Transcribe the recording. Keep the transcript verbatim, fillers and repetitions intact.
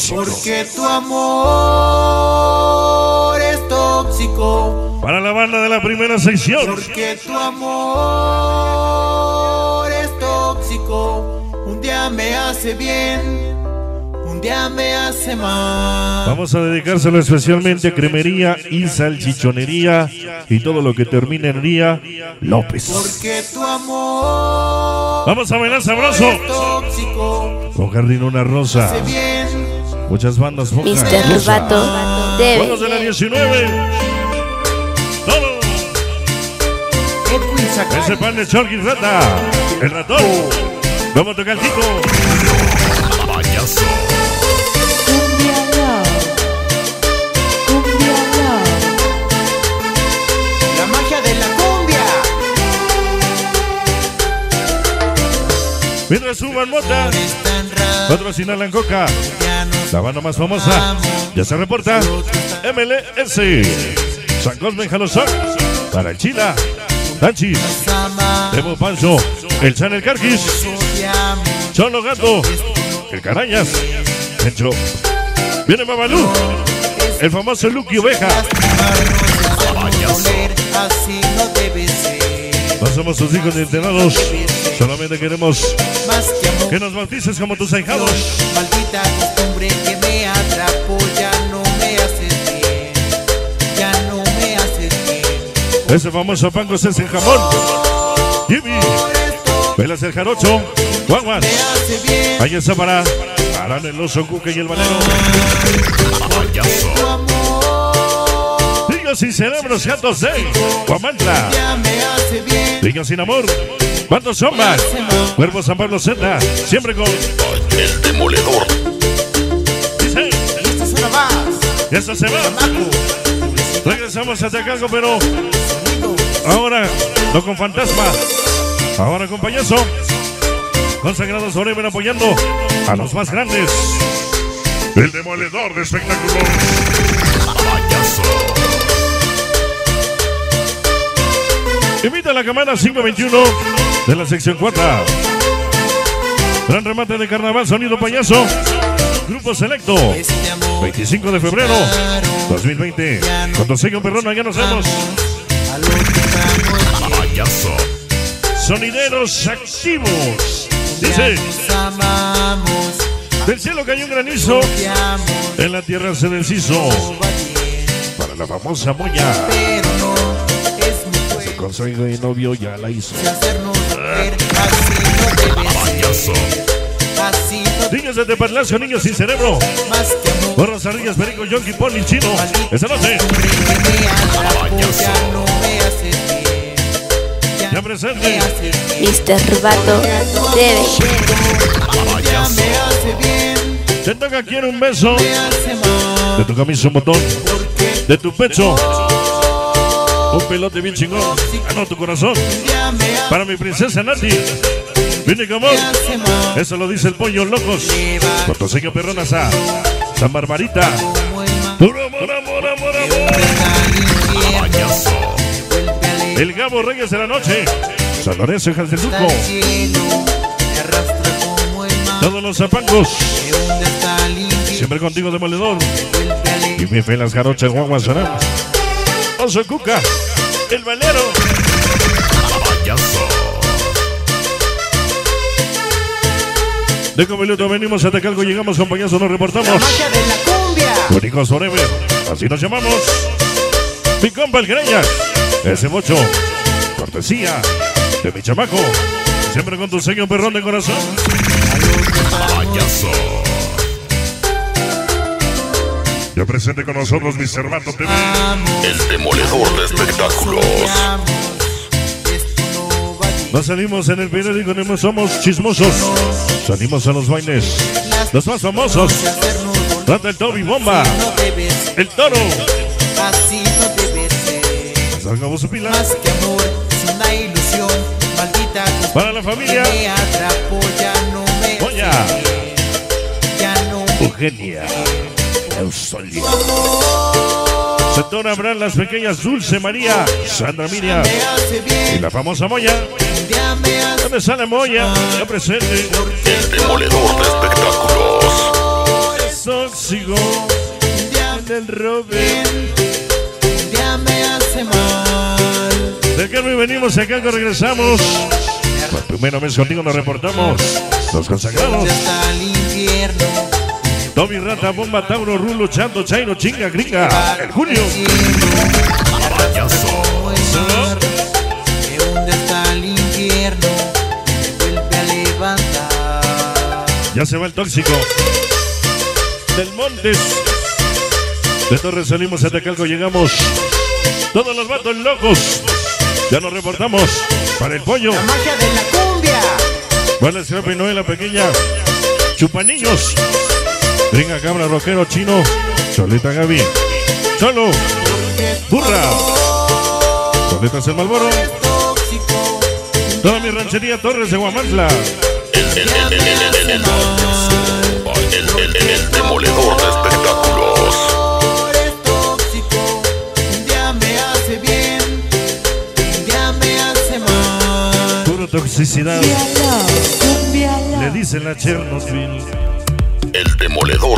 tóxicos. Porque tu amor es tóxico. Para la banda de la primera sección. Porque tu amor es tóxico. Un día me hace bien, un día me hace mal. Vamos a dedicárselo especialmente a Cremería y Salchichonería y todo lo que termine en Ría López. Porque tu amor Vamos a bailar sabroso es tóxico. con Jardín Una Rosa. Hace bien. Muchas bandas pocas. mister Vato debe. Juegos de la diecinueve. Todo. Ese pan de Chorky Rata. El ratón. Vamos a tocar el Kiko. Payaso. Cumbia Love. Cumbia Love. La magia de la cumbia. Mientras suban mota. Patrocina la Coca. La banda más famosa. Ya se reporta. M L S. San Cosme Jalosón. Para el Chila. Tanchis. Demo Pancho. El Chanel Carquis. Cholo Gato. El Carañas. Pencho. Viene Babalú. El famoso Lucky Oveja. Así no debe ser. No somos tus hijos ni entrenados. Solamente queremos Más que amor, que nos bautices como tus ahijados. maldita costumbre que me atrapó. Ya no me haces bien, ya no me haces bien. Ese famoso pan con en jamón. Jimmy. Velas el Jarocho. Guaguas. Me hace bien. Ahí está para Arán el Oso Cuque y el Valero. Payaso. Tu amor Niños sin cerebros, gatos de Guamantla. ya me hace bien. Niños sin amor. Bandos Sombras. Cuervo San Pablo Zeta. Siempre con. El demoledor. Dice. Y esta es una más. Y esto se va. Macu. Regresamos a Tacalco, pero ahora no con fantasma. Ahora con payaso. Consagrados forever apoyando a los más grandes. El demoledor de espectáculos. Payaso. Invita a la cámara cinco veintiuno de la sección cuatro. Gran remate de carnaval, sonido payaso. Grupo Selecto. Este amor veinticinco de febrero dos mil veinte. Cuando siga un perrón, ya nos vemos. a lo que estamos Payaso. Sonideros activos. Dice, nos amamos. del cielo cayó un granizo, Te amo, en la tierra se deshizo. va bien, Para la famosa moña. pero no es mi Se juego. consejo y novio ya la hizo. Hacernos ver así no debe Payaso. ser. Así no Niños de Tepatlacio, niños sin cerebro. más que amor. Borras Ardillas, Perico, Yonki, Pony, Chino. Esta noche, Hombre que me atrapó, Payaso. ya no me hace bien. ya me presente. hace bien. mister Vato debe. Ya me hace bien, Te toca quiero un beso. me hace mal. De tu camisa un botón. Porque De tu pecho. Un pelote bien chingón. Ah, no, tu corazón. ya me hace, Para mi princesa Nati. Vine como. me hace mal. Eso lo dice el pollo locos. Cotoseño Perronas a San Barbarita. Como el mar, Puro amor, amor, amor, amor. al infierno, Payaso. vuelve a leer El Gabo Reyes de la Noche. San Lorenzo, hijas del hasta Duco. el cielo, me arrastra como el mar, Todos los zapangos. de donde está el infierno, Siempre contigo, demoledor. vuelve a leer. Y mi fe las jarochas guaguas sonamos. Oso Cuca. El Valero. Payaso. De Comiluto venimos a Tacalco, llegamos con payaso, nos reportamos. La magia de la cumbia. Únicos forever. Así nos llamamos. Mi compa el Greñas. Ese mocho. Cortesía de mi chamaco. Siempre con tu sello perrón de corazón. Payaso. Ya presente con nosotros mister Vato T V. El demoledor de espectáculos. No salimos en el periódico, no somos chismosos. Salimos a los bailes. Los más famosos. Trata el Toby Bomba. El Toro. Así no debe ser. Salgamos su pila. Más que amor, es una ilusión. Maldita costumbre Para la familia. que me atrapó, ya no me Moña. hace bien, ya no me Eugenia. Eusolio. amor, Sector Abraham, las pequeñas Dulce María. Sandra Miriam. me hace Y bien. la famosa Moya. Un día me hace ¿Dónde sale Moya? Ya presente. El demoledor de espectáculos. es es tóxico. Un día En el robe. bien, un día me hace mal. De Carmen venimos acá que regresamos. Por primera vez contigo nos reportamos. Los consagrados. ¿Dónde está el infierno? Tommy Rata, Bomba, Tauro, Rulo, Chanto, Chaino, Chinga, Gringa. El Junio. Payaso. ¿De dónde está el infierno? Me vuelve a levantar. Ya se va el tóxico. Del Montes. De Torres salimos a Tecalco, llegamos. Todos los vatos locos. Ya nos reportamos para el pollo. La magia de la cumbia. Buena Scrappy, Noé, la pequeña. Chupanillos. Gringa, Cabra, Roquero, Chino. Solita Gaby. Solo. Burra. Soletas el Malboro. Tóxico. Toda mi ranchería Torres de Guamantla. El, el, el, el, el, el, el, el, el, el, el demoledor de espectáculos. Eres tóxico. Un día me hace bien, un día me hace mal. Puro toxicidad. Cumbia Love. Cumbia Love. Le dicen a Chernobyl. El demoledor